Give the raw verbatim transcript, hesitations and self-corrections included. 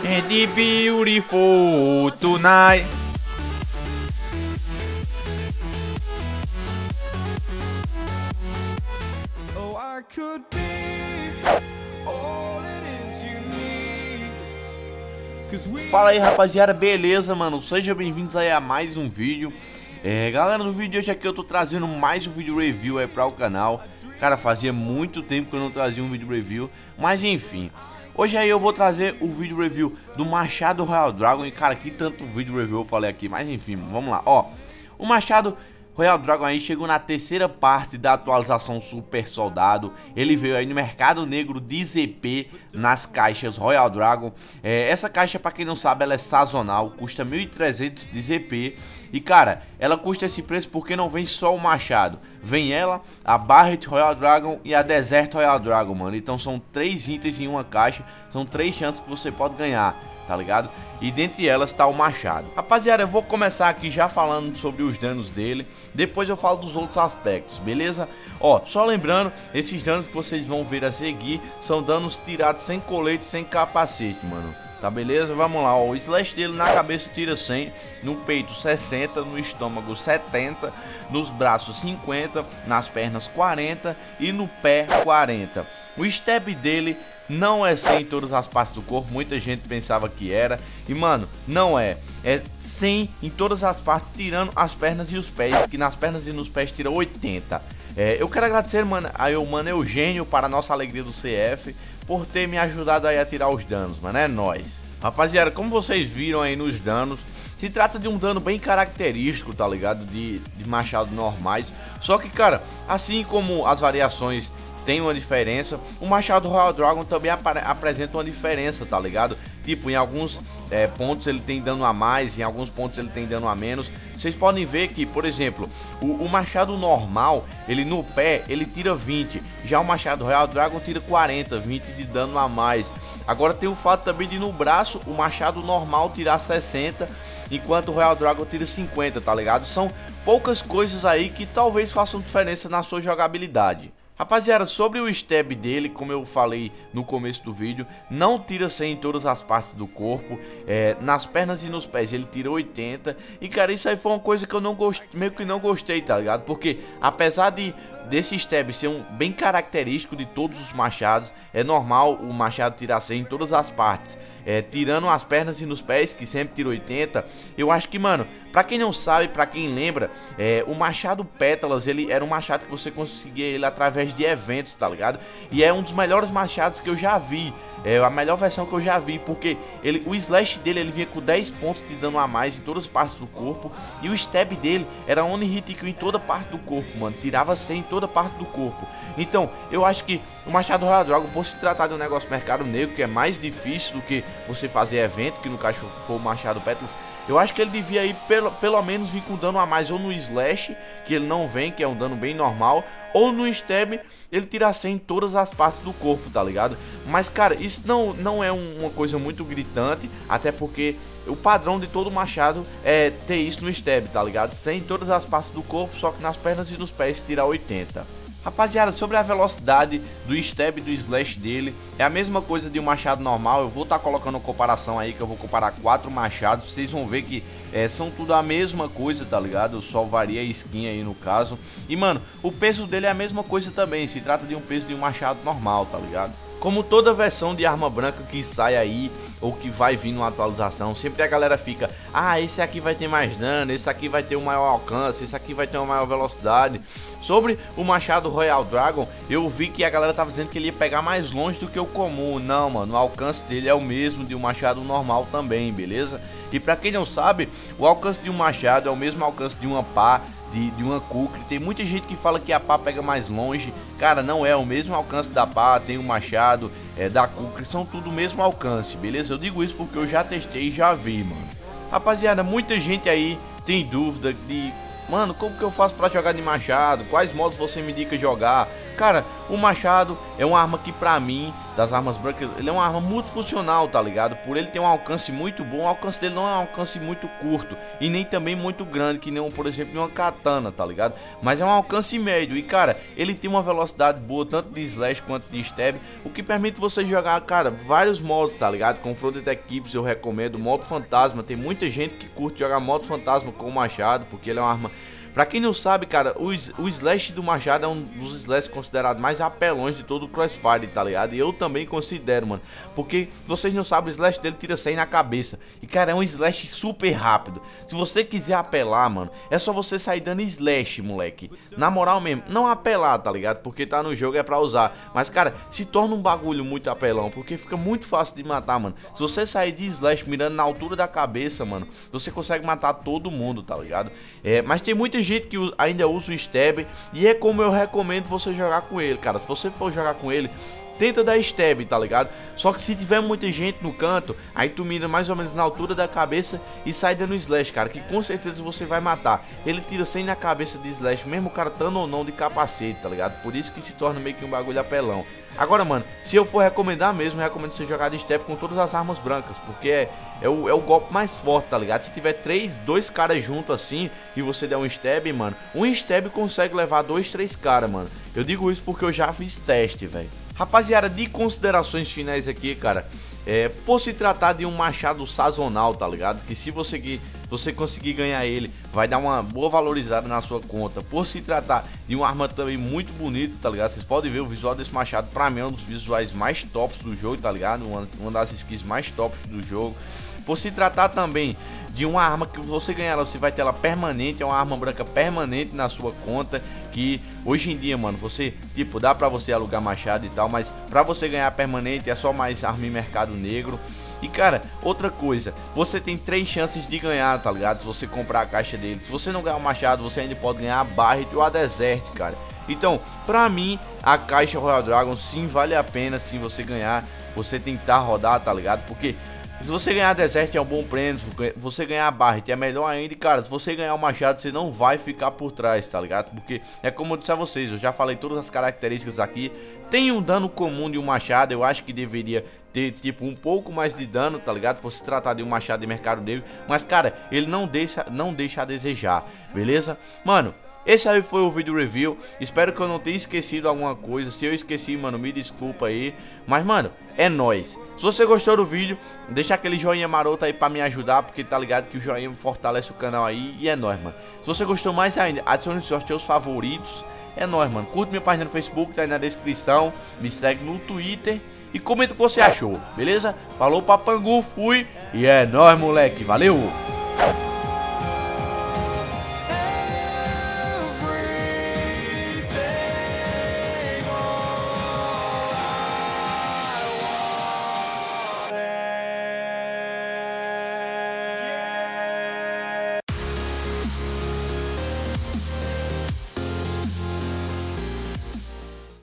And the beautiful tonight. Oh, I could be all it is you need. Fala aí, rapaziada, beleza, mano? Sejam bem-vindos aí a mais um vídeo. É, galera, no vídeo de hoje aqui eu tô trazendo mais um vídeo review aí para o canal. Cara, fazia muito tempo que eu não trazia um vídeo review, mas enfim. Hoje aí eu vou trazer o vídeo review do Machado Royal Dragon. E cara, que tanto vídeo review eu falei aqui, mas enfim, vamos lá. Ó, o Machado Royal Dragon aí chegou na terceira parte da atualização Super Soldado. Ele veio aí no mercado negro de Z P nas caixas Royal Dragon. É, essa caixa, pra quem não sabe, ela é sazonal, custa mil e trezentos de Z P. E cara, ela custa esse preço porque não vem só o Machado. Vem ela, a Barret Royal Dragon e a Desert Royal Dragon, mano. Então são três itens em uma caixa, são três chances que você pode ganhar, tá ligado? E dentre elas tá o Machado. Rapaziada, eu vou começar aqui já falando sobre os danos dele. Depois eu falo dos outros aspectos, beleza? Ó, só lembrando, esses danos que vocês vão ver a seguir são danos tirados sem colete, sem capacete, mano. Tá, beleza? Vamos lá, ó. O slash dele na cabeça tira cem, no peito sessenta, no estômago setenta, nos braços cinquenta, nas pernas quarenta e no pé quarenta. O stab dele não é cem em todas as partes do corpo, muita gente pensava que era. E mano, não é. É cem em todas as partes, tirando as pernas e os pés, que nas pernas e nos pés tira oitenta. É, eu quero agradecer, mano, a eu, mano Eugênio, para a nossa alegria do C F, por ter me ajudado aí a tirar os danos, mano, é nóis. Rapaziada, como vocês viram aí nos danos, se trata de um dano bem característico, tá ligado? De, de machado normais. Só que, cara, assim como as variações tem uma diferença, o Machado Royal Dragon também ap apresenta uma diferença, tá ligado? Tipo, em alguns é, pontos ele tem dano a mais, em alguns pontos ele tem dano a menos. Vocês podem ver que, por exemplo, o, o Machado normal, ele no pé, ele tira vinte. Já o Machado Royal Dragon tira quarenta, vinte de dano a mais. Agora tem o fato também de no braço, o Machado normal tirar sessenta, enquanto o Royal Dragon tira cinquenta, tá ligado? São poucas coisas aí que talvez façam diferença na sua jogabilidade. Rapaziada, sobre o stab dele, como eu falei no começo do vídeo, não tira cem em todas as partes do corpo, é, nas pernas e nos pés ele tira oitenta. E cara, isso aí foi uma coisa que eu não gostei, meio que não gostei, tá ligado? Porque apesar de desse stab ser um bem característico de todos os machados, é normal o machado tirar cem em todas as partes, é, tirando as pernas e nos pés, que sempre tira oitenta. Eu acho que, mano, pra quem não sabe, pra quem lembra, é, o Machado Pétalas, ele era um machado que você conseguia ele através de eventos, tá ligado? E é um dos melhores machados que eu já vi, é a melhor versão que eu já vi, porque ele, o slash dele, ele vinha com dez pontos de dano a mais em todas as partes do corpo, e o stab dele era only hit kill em toda parte do corpo, mano, tirava cem em toda parte do corpo. Então, eu acho que o Machado Royal Dragon, por se tratar de um negócio mercado negro, que é mais difícil do que você fazer evento, que no caso foi o Machado Pétalas, eu acho que ele devia ir pelo, pelo menos vir com dano a mais ou no slash, que ele não vem, que é um dano bem normal, ou no stab ele tira cem em todas as partes do corpo, tá ligado? Mas cara, isso não, não é uma coisa muito gritante, até porque o padrão de todo machado é ter isso no stab, tá ligado? cem em todas as partes do corpo, só que nas pernas e nos pés tira oitenta. Rapaziada, sobre a velocidade do stab e do slash dele, é a mesma coisa de um machado normal. Eu vou estar tá colocando uma comparação aí, que eu vou comparar quatro machados. Vocês vão ver que é, são tudo a mesma coisa, tá ligado? Só varia a skin aí no caso. E mano, o peso dele é a mesma coisa também, se trata de um peso de um machado normal, tá ligado? Como toda versão de arma branca que sai aí, ou que vai vir numa atualização, sempre a galera fica: ah, esse aqui vai ter mais dano, esse aqui vai ter um maior alcance, esse aqui vai ter uma maior velocidade. Sobre o Machado Royal Dragon, eu vi que a galera tava dizendo que ele ia pegar mais longe do que o comum. Não, mano, o alcance dele é o mesmo de um machado normal também, beleza? E pra quem não sabe, o alcance de um machado é o mesmo alcance de uma pá, De, de uma Kukri. Tem muita gente que fala que a pá pega mais longe. Cara, não é o mesmo alcance da pá, tem o machado, é, da Kukri, são tudo o mesmo alcance, beleza? Eu digo isso porque eu já testei e já vi, mano. Rapaziada, muita gente aí tem dúvida de: mano, como que eu faço pra jogar de machado? Quais modos você me indica jogar? Cara, o machado é uma arma que pra mim das armas brancas, ele é uma arma multifuncional, tá ligado? Por ele ter um alcance muito bom, o alcance dele não é um alcance muito curto e nem também muito grande, que nem, um, por exemplo, uma katana, tá ligado? Mas é um alcance médio e, cara, ele tem uma velocidade boa, tanto de slash quanto de stab, o que permite você jogar, cara, vários modos, tá ligado? Com Confronted Equipes eu recomendo, modo fantasma, tem muita gente que curte jogar modo fantasma com o machado, porque ele é uma arma... Pra quem não sabe, cara, o, o slash do machado é um dos slash considerados mais apelões de todo o Crossfire, tá ligado? E eu também considero, mano, porque vocês não sabem, o slash dele tira cem na cabeça. E, cara, é um slash super rápido. Se você quiser apelar, mano, é só você sair dando slash, moleque. Na moral mesmo, não apelar, tá ligado? Porque tá no jogo, é pra usar. Mas, cara, se torna um bagulho muito apelão, porque fica muito fácil de matar, mano. Se você sair de slash mirando na altura da cabeça, mano, você consegue matar todo mundo, tá ligado? É, mas tem muita gente que ainda usa o stab e é como eu recomendo você jogar com ele, cara. Se você for jogar com ele, tenta dar stab, tá ligado? Só que se tiver muita gente no canto, aí tu mira mais ou menos na altura da cabeça e sai dando slash, cara, que com certeza você vai matar. Ele tira cem na cabeça de slash, mesmo o cara estando ou não de capacete, tá ligado? Por isso que se torna meio que um bagulho apelão. Agora, mano, se eu for recomendar mesmo, eu recomendo você jogar de stab com todas as armas brancas, porque é, é, o, é o golpe mais forte, tá ligado? Se tiver três, dois caras juntos assim e você der um stab, mano, um stab consegue levar dois, três caras, mano. Eu digo isso porque eu já fiz teste, velho. Rapaziada, de considerações finais aqui, cara, é, por se tratar de um machado sazonal, tá ligado? Que se você, você conseguir ganhar ele, vai dar uma boa valorizada na sua conta. Por se tratar de uma arma também muito bonita, tá ligado? Vocês podem ver o visual desse machado, pra mim é um dos visuais mais tops do jogo, tá ligado? Uma, uma das skins mais tops do jogo. Por se tratar também de uma arma que você ganhar, você vai ter ela permanente, é uma arma branca permanente na sua conta, que hoje em dia, mano, você, tipo, dá pra você alugar machado e tal, mas pra você ganhar permanente é só mais arma em mercado negro. E, cara, outra coisa, você tem três chances de ganhar, tá ligado? Se você comprar a caixa dele. Se você não ganhar o machado, você ainda pode ganhar a Barret ou a Desert, cara. Então, pra mim, a caixa Royal Dragon sim vale a pena, sim, você ganhar, você tentar rodar, tá ligado? Porque se você ganhar a Desert é um bom prêmio, você ganhar a Barret é melhor ainda. E, cara, se você ganhar o machado, você não vai ficar por trás, tá ligado? Porque é como eu disse a vocês, eu já falei todas as características aqui. Tem um dano comum de um machado, eu acho que deveria ter, tipo, um pouco mais de dano, tá ligado? Por se tratar de um machado de mercado negro. Mas, cara, ele não deixa, não deixa a desejar, beleza? Mano, esse aí foi o vídeo review. Espero que eu não tenha esquecido alguma coisa. Se eu esqueci, mano, me desculpa aí. Mas, mano, é nóis. Se você gostou do vídeo, deixa aquele joinha maroto aí pra me ajudar, porque tá ligado que o joinha fortalece o canal aí. E é nóis, mano. Se você gostou mais ainda, adicione os seus favoritos. É nóis, mano. Curte minha página no Facebook, tá aí na descrição. Me segue no Twitter e comenta o que você achou, beleza? Falou, papangu, fui. E é nóis, moleque. Valeu!